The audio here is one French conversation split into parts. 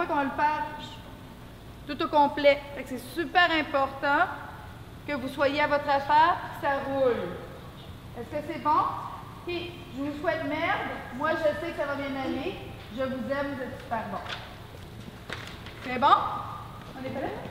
qu'on va le faire tout au complet. Fait que c'est super important que vous soyez à votre affaire, que ça roule. Est-ce que c'est bon? OK, je vous souhaite merde. Moi, je sais que ça va bien aller. Je vous aime, vous êtes super bon. C'est bon? On est prêts?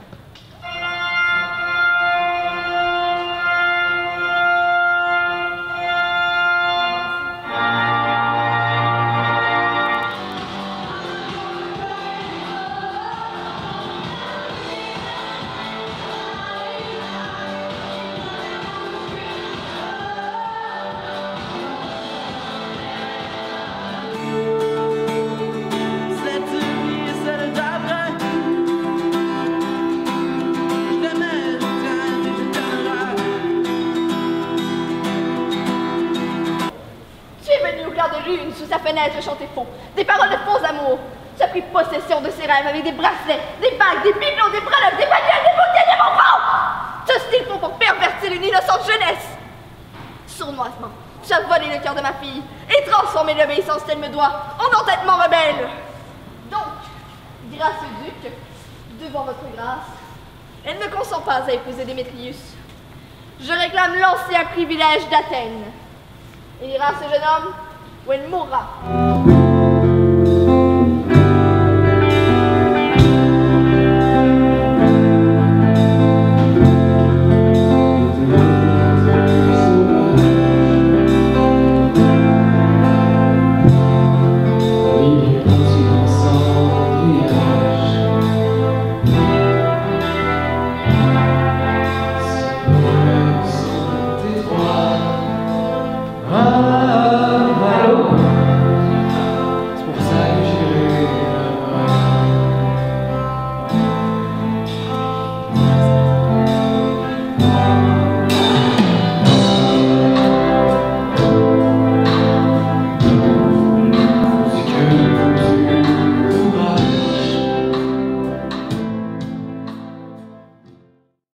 Sous sa fenêtre chanter faux, des paroles de faux amours. Tu as pris possession de ses rêves avec des bracelets, des bagues, des bibelots, des breloques, des manuels, des bouteilles, des bonbons. Tout ce qu'il faut pour pervertir une innocente jeunesse. Sournoisement, tu as volé le cœur de ma fille et transformé l'obéissance qu'elle me doit en entêtement rebelle. Donc, grâce au duc, devant votre grâce, elle ne consent pas à épouser Démétrius. Je réclame l'ancien privilège d'Athènes. Et ira ce jeune homme où elle mourra.